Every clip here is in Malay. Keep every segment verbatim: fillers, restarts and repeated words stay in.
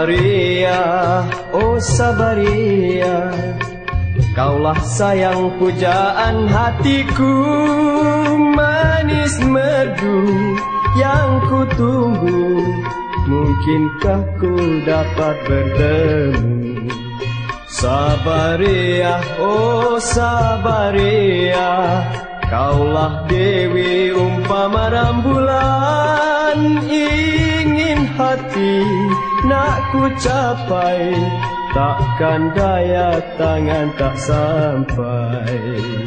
Sabaria, oh Sabaria, kaulah sayang pujaan hatiku, manis merdu yang ku tunggu. Mungkinkah ku dapat bertemu? Sabaria, oh Sabaria, kaulah dewi umpama rembulan. Ingin hati nak ku capai, takkan daya tangan tak sampai.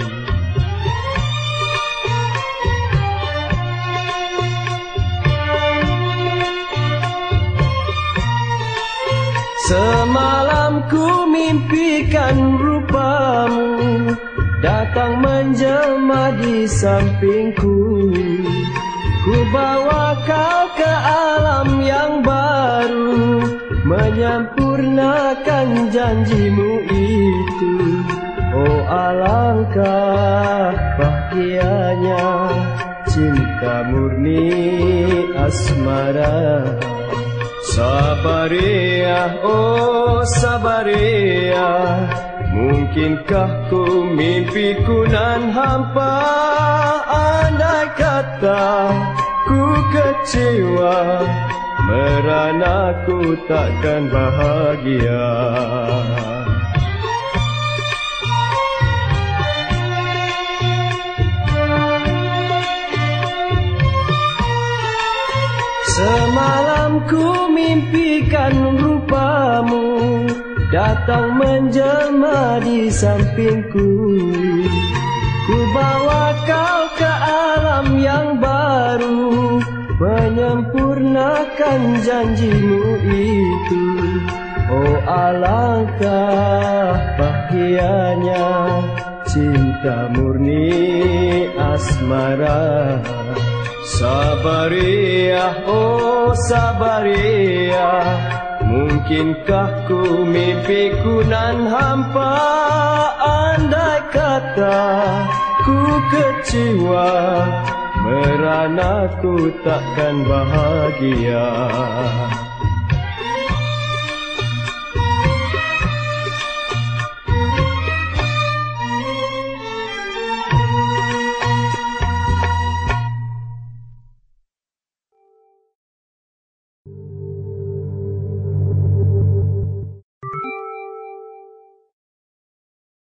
Semalam ku mimpikan rupamu, datang menjelma di sampingku. Ku bawa kau ke alam yang baru, menyempurnakan janjimu itu. Oh alangkah bahagianya cinta murni asmara. Sabaria, oh Sabaria, mungkinkah ku mimpiku nan hampa? Andai kata ku kecewa, merana ku takkan bahagia. Semalam ku mimpikan rupamu, datang menjelma di sampingku. Ku bawa kau ke alam yang baru, menyempurnakan janjimu itu. Oh alangkah bahagianya cinta murni asmara. Sabaria, oh Sabaria, mungkinkah ku mimpiku nan hampa? Andai kata ku kecewa, merana ku takkan bahagia.